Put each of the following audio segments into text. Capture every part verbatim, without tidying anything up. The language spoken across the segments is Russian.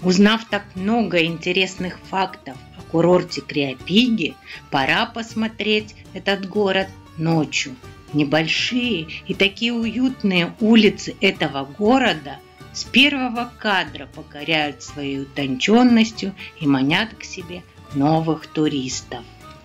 Узнав так много интересных фактов о курорте Креапиги, пора посмотреть этот город ночью. Небольшие и такие уютные улицы этого города с первого кадра покоряют своей утонченностью и манят к себе новых туристов.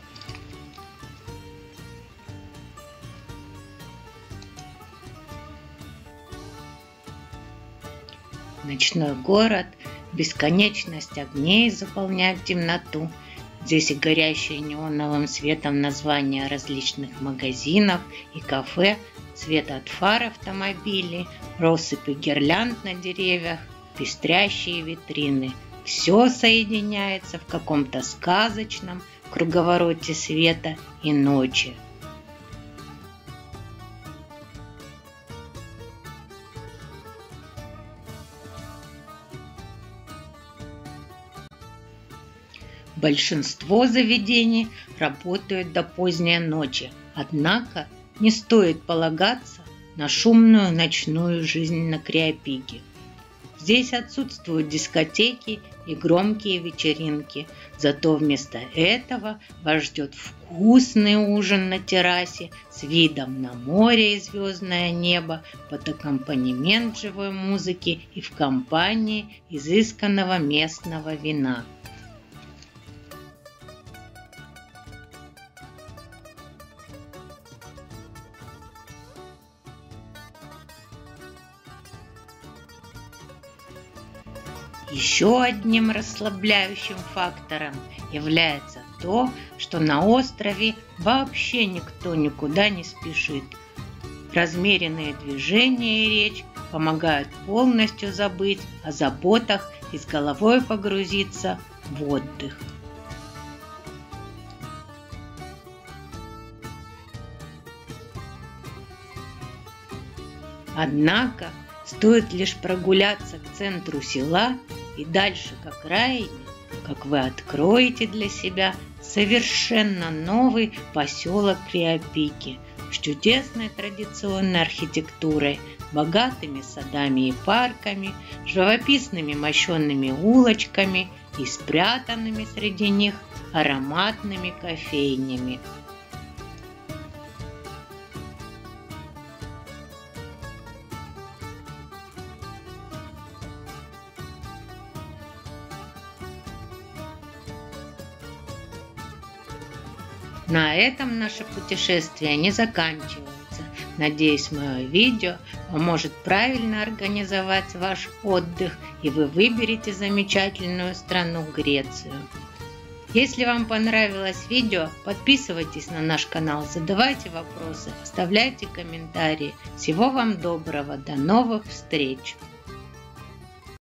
Ночной город, бесконечность огней заполняет темноту. Здесь и горящие неоновым светом названия различных магазинов и кафе, свет от фар автомобилей, россыпи гирлянд на деревьях, пестрящие витрины. Все соединяется в каком-то сказочном круговороте света и ночи. Большинство заведений работают до поздней ночи, однако не стоит полагаться на шумную ночную жизнь на Креапиге. Здесь отсутствуют дискотеки и громкие вечеринки, зато вместо этого вас ждет вкусный ужин на террасе с видом на море и звездное небо под аккомпанемент живой музыки и в компании изысканного местного вина. Еще одним расслабляющим фактором является то, что на острове вообще никто никуда не спешит. Размеренные движения и речь помогают полностью забыть о заботах и с головой погрузиться в отдых. Однако стоит лишь прогуляться к центру села и дальше к окраине, как вы откроете для себя совершенно новый поселок Креапиги с чудесной традиционной архитектурой, богатыми садами и парками, живописными мощенными улочками и спрятанными среди них ароматными кофейнями. На этом наше путешествие не заканчивается. Надеюсь, мое видео поможет правильно организовать ваш отдых, и вы выберете замечательную страну Грецию. Если вам понравилось видео, подписывайтесь на наш канал, задавайте вопросы, оставляйте комментарии. Всего вам доброго, до новых встреч!